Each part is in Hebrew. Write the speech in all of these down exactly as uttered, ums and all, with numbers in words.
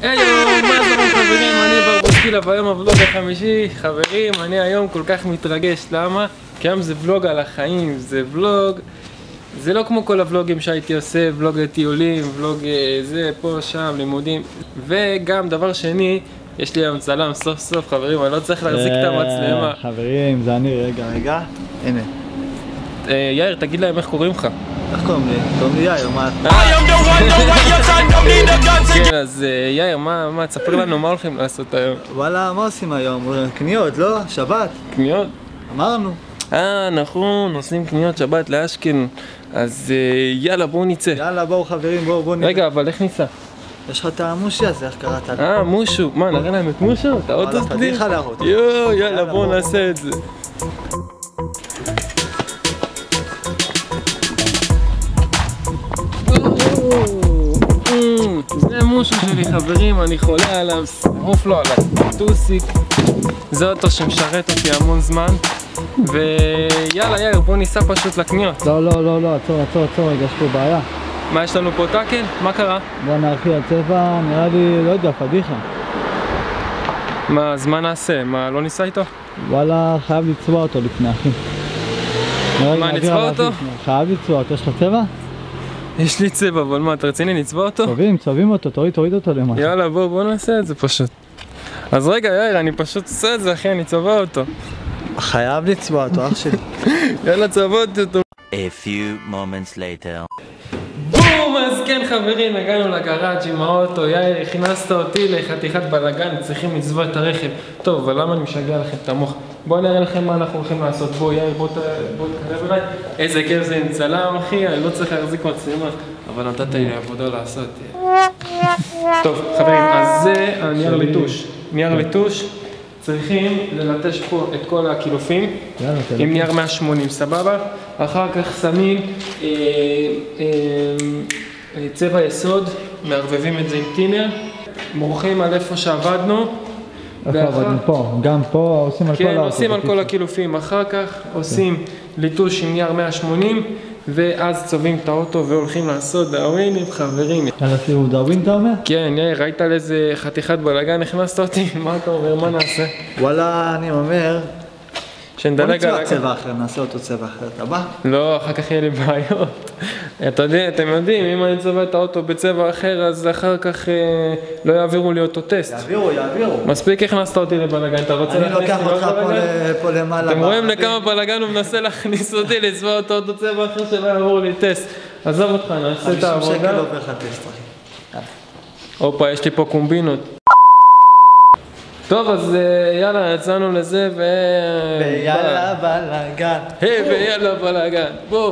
היי, מה שלום חברים, אני ברבוסקילה והיום הוולוג החמישי. חברים, אני היום כל כך מתרגש, למה? כי היום זה ולוג על החיים, זה ולוג, זה לא כמו כל הוולוגים שהייתי עושה, ולוג טיולים, ולוג זה, פה, שם, לימודים. וגם דבר שני, יש לי היום צלם סוף סוף, חברים, אני לא צריך להחזיק את המצלמה. חברים, זה אני, רגע, רגע, הנה. יאיר, תגיד להם איך קוראים לך. איך קוראים לי? קוראים לי יאיר, מה? כן, אז יאיר, מה, תספר לנו מה הולכים לעשות היום? וואלה, מה עושים היום? קניות, לא? שבת? קניות? אמרנו. אה, נכון, עושים קניות שבת לאשקלון. אז יאללה, בואו נצא. יאללה, בואו חברים, בואו, בואו נצא. רגע, אבל איך ניסע? יש לך את המושי הזה, איך קראת לך? אה, מושו. מה, נראה להם את מושו? את האוטו וואלה, שלי? תדיך להראות. יואו, יאללה, בואו נעשה את זה. זה מושו שלי חברים, אני חולה עליו, שרוף לו עליו, טוסיק. זה אוטו שמשרת אותי המון זמן. ויאללה יאיר, בוא ניסע פשוט לקניות. לא, לא, לא, לא, עצור, עצור, עצור, רגע, יש פה בעיה. מה יש לנו פה טאקל? מה קרה? בוא נערכי הצבע, נראה לי, לא יודע, פדיחה. מה, אז מה נעשה? מה, לא ניסע איתו? וואלה, חייב לצבוע אותו לפני, אחי. מה, נצבע אותו? חייב לצבוע אותו, יש לך צבע? יש לי צבע, אבל מה, אתה רציני נצבע אותו? צובעים, צובעים אותו, תוריד, תוריד אותו למטה. יאללה, בוא, בוא נעשה את זה פשוט. אז רגע, יאיר, אני פשוט עושה את זה, אחי, אני צבע אותו. חייב לצבוע אותו, אח שלי. יאללה, צבעתי אותו. A few moments later. בום! אז כן חברים, הגענו לגראז' עם האוטו. יאיר, הכנסת אותי לחתיכת בלאגן, צריכים לצבוע את הרכב. טוב, אבל למה אני משגע לכם את המוח? בואו נראה לכם מה אנחנו הולכים לעשות. בואו יאיר, בואו תקרב אליי. איזה כיף זה עם צלם אחי, אני לא צריך להחזיק מצלמה, אבל נתת לי לעבודה לעשות. טוב חברים, אז זה הנייר ליטוש. נייר ליטוש. צריכים ללטש פה את כל הקילופים עם נייר מאה שמונים, סבבה? אחר כך שמים אה, אה, צבע יסוד, מערבבים את זה עם טינר, מורחים על איפה שעבדנו. איפה עבדנו? פה, גם פה עושים על כל האוטו. כן, עושים על כל הקילופים, אחר כך עושים ליטוש עם נייר מאה שמונים ואז צובעים את האוטו והולכים לעשות דאווינים חברים. יאללה, תראו, דאווין אתה אומר? כן, יאיר, ראית על איזה חתיכת בלאגן הכנסת אותי? מה אתה אומר? מה נעשה? וואלה, אני אומר... שנדלג על... בוא נצבע צבע אחר, נעשה אותו צבע אחר, אתה בא? לא, אחר כך יהיה לי בעיות. אתה יודע, אתם יודעים, אם אני צבע את האוטו בצבע אחר, אז אחר כך לא יעבירו לי אותו טסט. יעבירו, יעבירו. מספיק הכנסת אותי לבלאגן, אתה רוצה להכניס לי עוד בלאגן? אני לוקח אותך פה למעלה. אתם רואים לכמה בלאגן הוא מנסה להכניס אותי לצבע את האוטו צבע אחר שלא יעבור לי טסט. עזוב אותך, נעשה את העבודה. חמישים שקל עובר לך טסט, אחי. הופה, יש לי פה קומבינות. טוב, אז יאללה, יצאנו לזה ו... ויאללה בלאגן. היי, ויאללה בלאגן. בוא.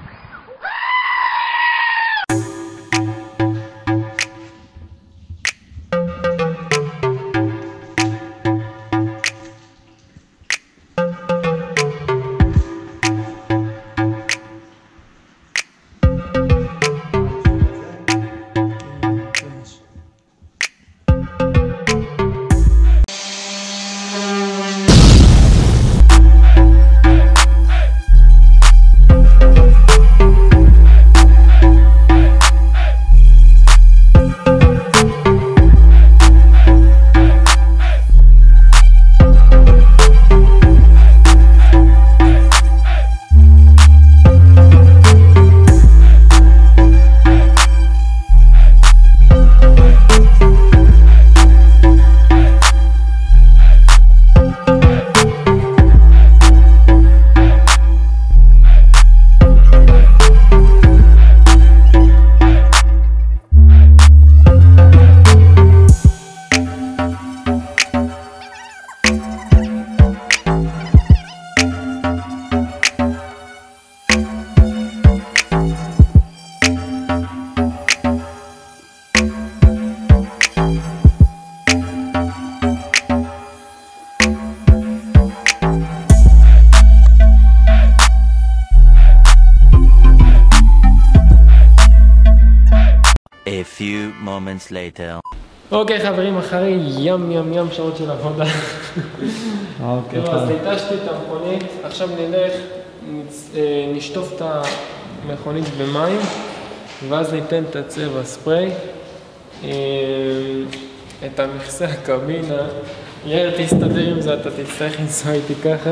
A few moments later. אוקיי חברים, אחרי ים ים ים שעות של עבודה. אוקיי. אז ניטשתי את המכונית, עכשיו נלך, נשטוף את המכונית במים, ואז ניתן את הצבע ספרי. את המכסה הקבינה. יאיר, תסתדר עם זה, אתה תצטרך לנסוע איתי ככה.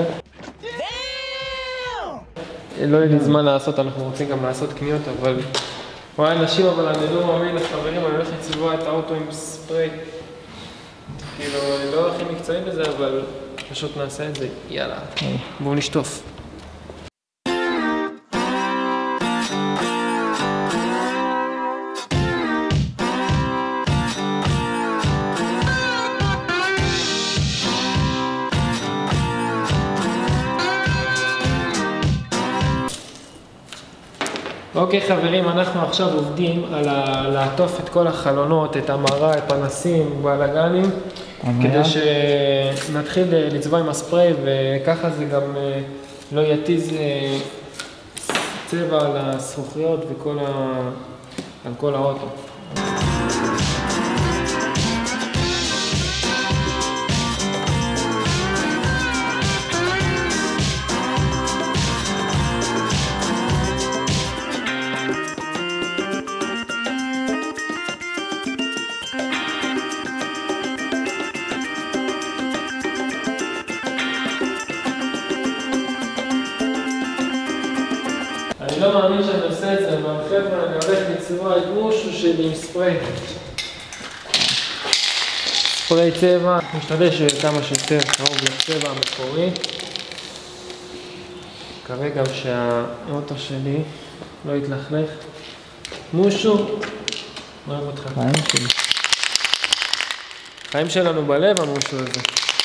לא יהיה לי זמן לעשות, אנחנו רוצים גם לעשות קניות, אבל... וואי אנשים, אבל אני לא מאמין לחברים, אני הולך לצבוע את האוטו עם ספרי. כאילו, אני לא הכי מקצועי בזה, אבל פשוט נעשה את זה. יאללה, בואו נשטוף. אוקיי חברים, אנחנו עכשיו עובדים על לעטוף את כל החלונות, את המראה, את פנסים, בלגנים, כדי שנתחיל לצבוע עם הספרי, וככה זה גם לא יתיז צבע על הזכוכיות ועל כל האוטו. אני לא מאמין שאני עושה את זה, אבל חבר'ה, אני הולך לצבוע את מושו שלי עם ספרי. ספרי צבע, משתדל שיהיה כמה שיותר קרוב לצבע המקורי. מקווה גם שהאוטו שלי לא יתלכלך. מושו, אוהב אותך. חיים שלי. חיים שלנו בלב, המושו הזה.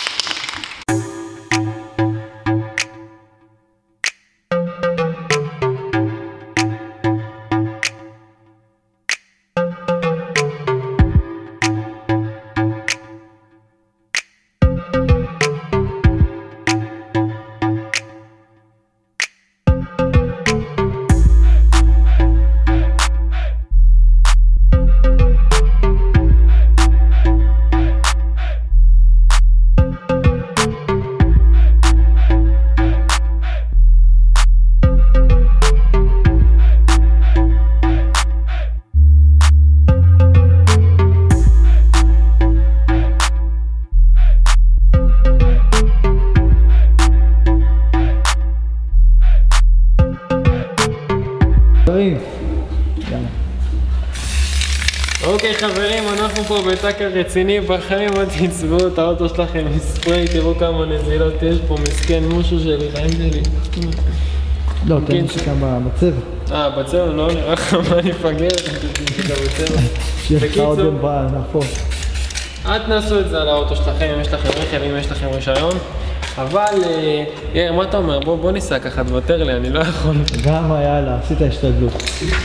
אוקיי חברים, אנחנו פה בטאקר רציני, בחיים עוד תצבעו את האוטו שלכם עם ספרי, תראו כמה נזילות יש פה, מסכן מושו שלי, חיים שלי. לא, תן לי שכם בצבע. אה, בצבע לא נראה לך מה אני אפגר, בצבע. שיש לך עוד יום נעפות. אל תנסו את זה על האוטו שלכם, אם יש לכם רכב, אם יש לכם רישיון. אבל, יאיר, מה אתה אומר? בוא ניסע ככה, תוותר לי, אני לא יכול. גם יאללה, עשית השתדלות.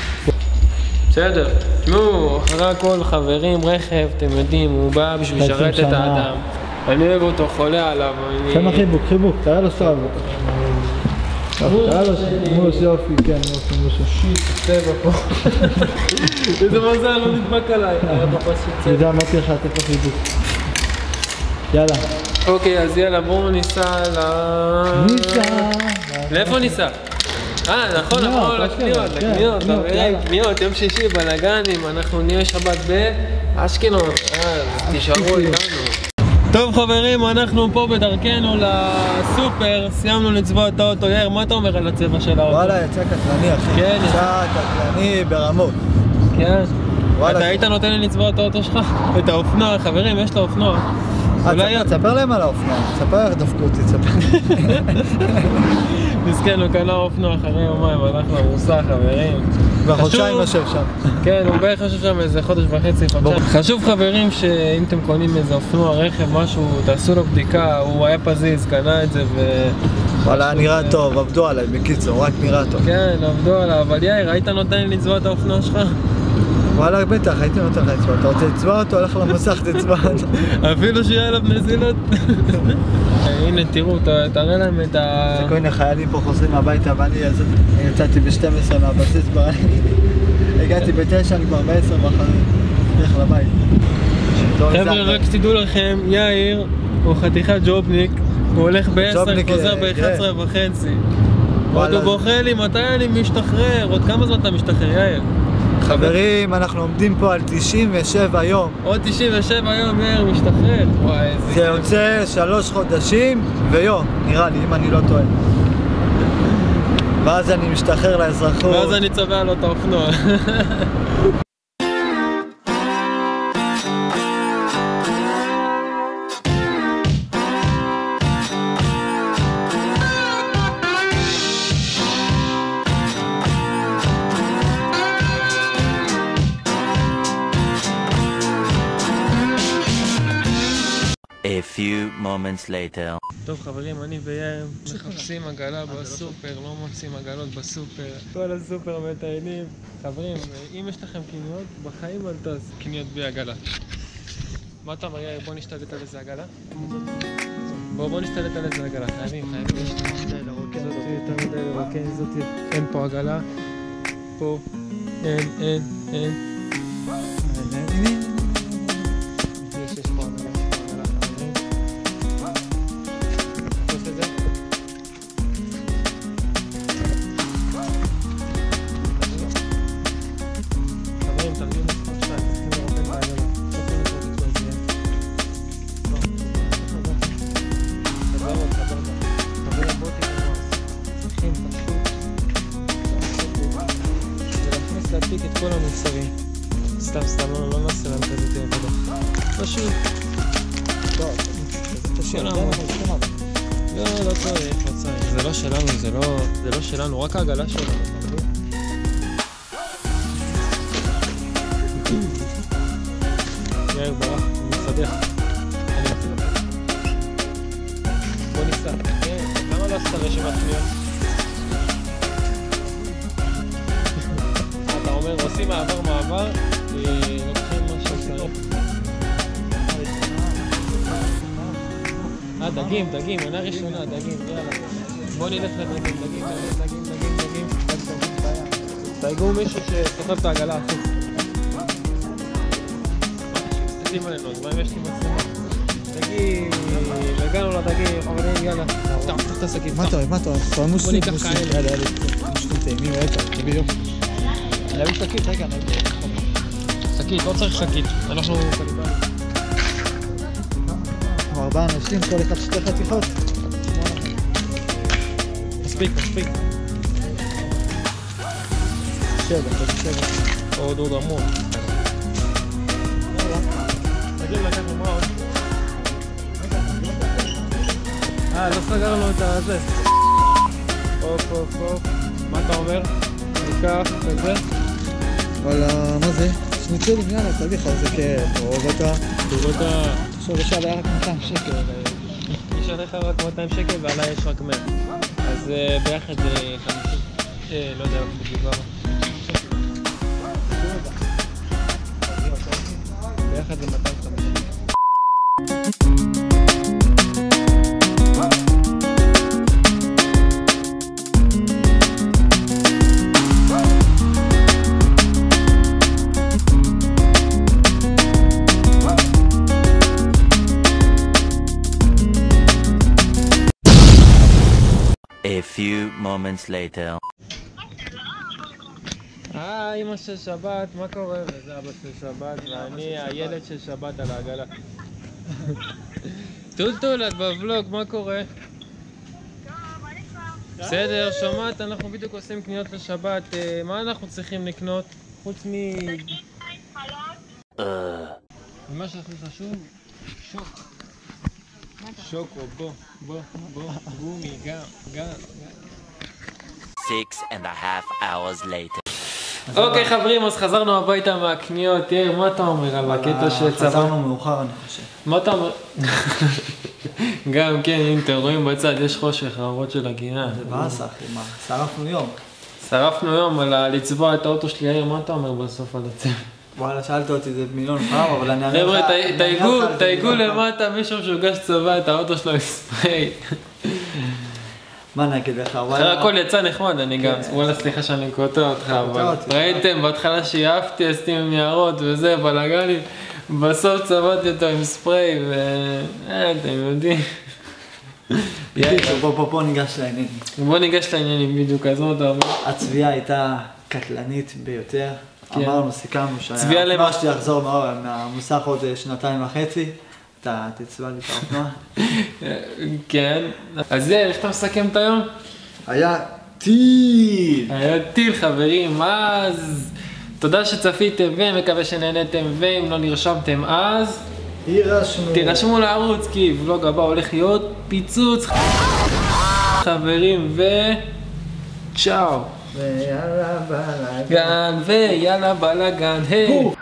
בסדר, תשמעו, אחרי הכל חברים, רכב, אתם יודעים, הוא בא בשביל לשרת את האדם. אני אוהב אותו, חולה עליו. תן חיבוק, חיבוק, תראה לו סתם. תראה לו מוש יופי, כן, יופי, מוש. שיט, צבע פה. איזה מזל, לא נדבק עליי. אני יודע, אמרתי לך, תן לו חיבוק. יאללה. אוקיי, אז יאללה, בואו ניסע ל... ניסע. לאיפה ניסע? אה, נכון, נכון, לקניות, לקניות, קניות, יום שישי, בלגנים, אנחנו נהיה שבת באשקלון, אז תישארו איתנו. טוב חברים, אנחנו פה בדרכנו לסופר, סיימנו לצבוע את האוטו. יאיר, מה אתה אומר על הצבע של האוטו? וואלה, יצא קטלני אחי, כן, יצא קטלני ברמות. כן, אתה היית נותן לי לצבוע את האוטו שלך? את האופנוע, חברים, יש לו אופנוע. תספר להם על האופנוע, תספר איך דפקו אותי, תספר. מסכן, הוא קנה אופנוע אחרי יומיים, הלך למוסך, חברים. בחודשיים יושב שם. כן, הוא בערך יושב שם איזה חודש וחצי, חודשיים. חשוב חברים שאם אתם קונים איזה אופנוע, רכב, משהו, תעשו לו בדיקה, הוא היה פזיז, קנה את זה ו... וואלה, נראה טוב, עבדו עליי, בקיצור, רק נראה טוב. כן, עבדו עליו, אבל יאיר, היית נותן לי לצבוע את האופנוע שלך? וואלה, בטח, הייתי נותן לך לצבוע, אתה רוצה לצבוע אותו, הולך למוסך, תצבע אותו. אפילו שיהיה עליו נזילות. הנה, תראו, תראה להם את ה... זה כל מיני חיילים פה חוזרים הביתה, ואני יצאתי ב-שתים עשרה מהבסיס, הגעתי ב-תשע, אני כבר ב-עשר בחיים, הולך לבית. חבר'ה, רק שתדעו לכם, יאיר הוא חתיכת ג'ובניק, הוא הולך ב-עשר, חוזר ב-אחת עשרה וחצי. עוד הוא בוכה לי, מתי אני משתחרר? עוד כמה זמן אתה משתחרר, יאיר? חברים, אנחנו עומדים פה על תשעים ושבע יום. עוד תשעים ושבע יום יאיר משתחרר. וואי, איזה... זה יוצא שלוש חודשים ויום, נראה לי, אם אני לא טועה. ואז אני משתחרר לאזרחות. ואז אני צובע לו את האופנוע. A few moments later. טוב חברים, אני ויאיר מחפשים עגלה בסופר, לא מוצאים עגלות בסופר. כל הסופר מטיילים. חברים, אם יש לכם קניות, בחיים אל תעשו קניות בלי עגלה. מה אתה אומר יאיר? בוא נשתלט על איזה עגלה? בוא בוא נשתלט על איזה עגלה, חייבים, חייבים. יש לי זאתי, יותר מדי לרוקן, זאתי. אין פה עגלה. פה. אין, אין, אין. יש, יש פה עגלה. להדפיק את כל המוצרים. סתם סתם לא, לא נעשה להם כזה עבודה. פשוט. לא, זה תשאיר לנו. לא, לא צריך, לא צריך. זה לא שלנו, זה לא, זה לא שלנו, רק העגלה שלנו. יאיר ברח, הוא מסדך. אני אצל לך. בוא ניסע. למה לא עשת רשימת קניות? עושים מעבר מעבר, לוקחים מה שצריך. אה, דגים, דגים, עונה ראשונה, דגים, יאללה. בוא נלך לדגים, דגים, דגים, דגים, דגים, דגים. תייגו מישהו שסוחב את העגלה, אחי. תשים עלינו, אז מה אם יש לי מצלמה? דגים, הגענו לדגים, חברים, יאללה. פתח, פתח את השקית. מה אתה אוהב? מה אתה אוהב? כבר מוסלים, בוא ניקח כאלה. יאללה, יאללה. מושלים טעימים, ואתה, תביא יופי. להביא שקית, רגע, נביא. שקית, לא צריך שקית, אנחנו קליבנים. ארבעה אנשים, כל אחד שתי חתיכות. מספיק, מספיק. שבע, שבע. עוד עוד המון. תגיד לקחנו מה עוד? אה, לא סגרנו את הזה. אופ, אופ, אופ. מה אתה אומר? ניקח וזה. וואלה, מה זה? שניצלים, יאללה, תביא לך איזה כיף, אוהב אותה. תראו אותה. עכשיו יש עליה רק מאתיים שקל. יש עליך רק מאתיים שקל ועליי יש רק מאה. אז ביחד זה חמישים. לא יודע, בדיוק כמה. ביחד זה מאתיים חמישים. A few moments later. אה, אמא של שבת, מה קורה? וזה אבא של שבת, ואני הילד של שבת על העגלה. טולטול, את בוולוג, מה קורה? בסדר, שומעת, אנחנו בדיוק עושים קניות לשבת. מה אנחנו צריכים לקנות? חוץ מ... ומה שהכי חשוב? שוק. שוקו, בוא, בוא, בוא, גומי, גם, גם, גם. Six and a half hours later. אוקיי חברים, אז חזרנו הביתה מהקניות. יאיר, מה אתה אומר על הקטע שצבא? חזרנו מאוחר, אני חושב. מה אתה אומר? גם כן, אם אתם רואים בצד, יש חושך, האורות של הגינה. זה באסה, אחי, מה? שרפנו יום. שרפנו יום על לצבוע את האוטו שלי. יאיר, מה אתה אומר בסוף על הצבע? וואלה, שאלת אותי זה מיליון פעם, אבל אני אענה לך... חבר'ה, תייגו למטה מישהו שהוגש צבע את האוטו שלו בספרי. מה נגיד לך? אחרי הכל יצא נחמד, אני גם, וואלה סליחה שאני קוטע אותך, אבל ראיתם בהתחלה שיעפתי, עשיתי עם יערות וזה, בלגני, בסוף צבעתי אותו עם ספרי, ואתם יודעים. בוא, בוא, בוא ניגש לעניינים. בוא ניגש לעניינים בדיוק, אז מה אתה אומר? הצביעה הייתה קטלנית ביותר. אמרנו, סיכמנו צביעה שהאופנוע למה- שלי יחזור מה- מהמוסך עוד אה, שנתיים וחצי. אתה תצבע לי את האופנוע. כן. אז זה, איך אתה מסכם את היום? היה טיל! היה טיל חברים, אז תודה שצפיתם ומקווה שנהנתם, ואם לא נרשמתם אז יירשמו. תירשמו לערוץ כי ולוג הבא הולך להיות פיצוץ חברים ו... צ'או ויאללה בלאגן. גן ויאללה בלאגן היי